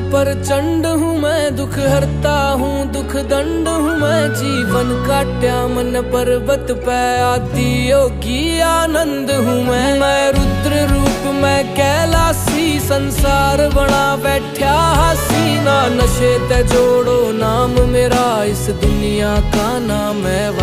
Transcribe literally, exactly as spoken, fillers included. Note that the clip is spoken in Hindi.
प्रचंड हूँ मैं, दुख हरता हूँ दुख दंड हूँ मैं। जीवन काट्या मन पर्वत पे, आदि योगी आनंद हूँ मैं। मैं रुद्र रूप मैं कैलासी, संसार बना बैठा हसी। ना नशे ते जोड़ो नाम मेरा, इस दुनिया का नाम है